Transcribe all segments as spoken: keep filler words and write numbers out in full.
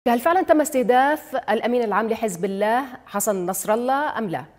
هل فعلا تم استهداف الأمين العام لحزب الله حسن نصر الله أم لا؟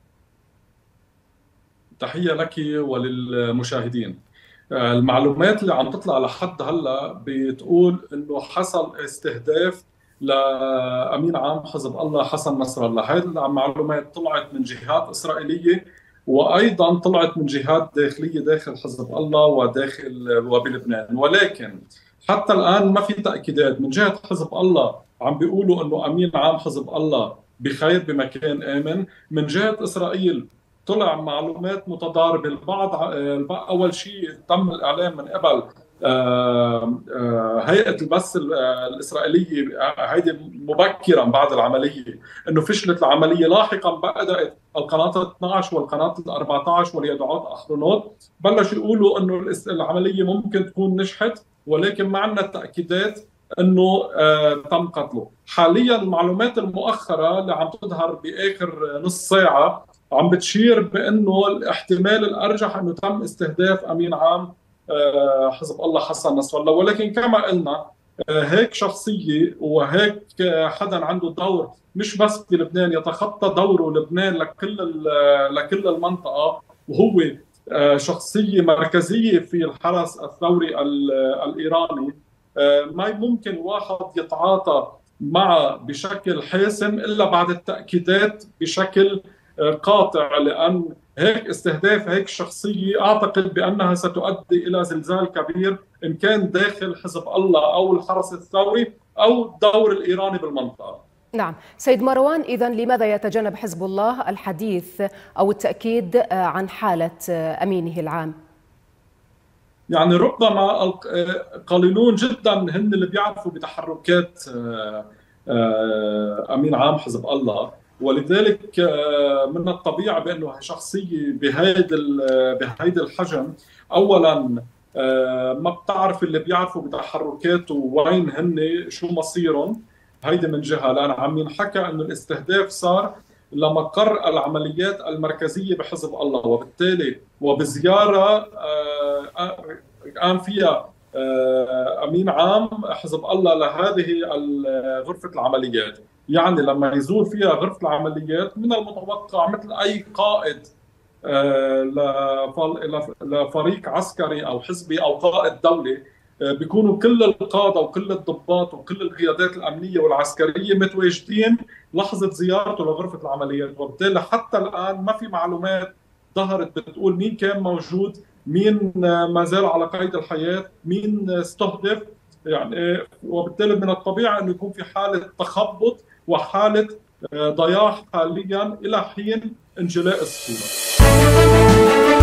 تحية لك وللمشاهدين. المعلومات اللي عم تطلع لحد هلا بتقول انه حصل استهداف لامين عام حزب الله حسن نصر الله. هذه المعلومات طلعت من جهات اسرائيليه وايضا طلعت من جهات داخليه داخل حزب الله وداخل وبلبنان، ولكن حتى الان ما في تاكيدات من جهه حزب الله. عم بيقولوا انه امين عام حزب الله بخير بمكان امن. من جهه اسرائيل طلع معلومات متضاربه. البعض اول شيء تم الاعلان من قبل آه، آه، هيئه البث الاسرائيليه هيدي مبكرا بعد العمليه انه فشلت العمليه. لاحقا بدات القناه اثنعش والقناه أربعة عشر واليدعوت احرونوت بلشوا يقولوا انه العمليه ممكن تكون نجحت، ولكن ما عندنا تاكيدات انه آه تم قتله. حاليا المعلومات المؤخره اللي عم تظهر باخر نص ساعه عم بتشير بانه الاحتمال الارجح انه تم استهداف امين عام آه حزب الله حسن نصر الله، ولكن كما قلنا آه هيك شخصيه وهيك آه حدا عنده دور مش بس بلبنان، يتخطى دوره لبنان لكل لكل المنطقه، وهو آه شخصيه مركزيه في الحرس الثوري الايراني. ما ممكن واحد يتعاطى معه بشكل حاسم إلا بعد التأكيدات بشكل قاطع، لأن هيك استهداف هيك شخصية أعتقد بأنها ستؤدي إلى زلزال كبير إن كان داخل حزب الله أو الحرس الثوري أو الدور الإيراني بالمنطقة. نعم سيد مروان، إذن لماذا يتجنب حزب الله الحديث أو التأكيد عن حالة أمينه العام؟ يعني ربما قليلون جدا هن اللي بيعرفوا بتحركات امين عام حزب الله، ولذلك من الطبيعي بانه شخصيه بهيدا بهيدا الحجم اولا ما بتعرف اللي بيعرفوا بتحركاته وين هن شو مصيرهم. هيدي من جهه، لان عم ينحكى انه الاستهداف صار لمقر العمليات المركزيه بحزب الله، وبالتالي وبزياره قام فيها امين عام حزب الله لهذه غرفه العمليات. يعني لما يزور فيها غرفه العمليات من المتوقع مثل اي قائد لفريق عسكري او حزبي او قائد دولي بيكونوا كل القاده وكل الضباط وكل القيادات الامنيه والعسكريه متواجدين لحظه زيارته لغرفه العمليات، وبالتالي حتى الان ما في معلومات ظهرت بتقول مين كان موجود، مين ما زال على قيد الحياه، مين استهدف. يعني وبالتالي من الطبيعي انه يكون في حاله تخبط وحاله ضياع حاليا الى حين انجلاء الصوره.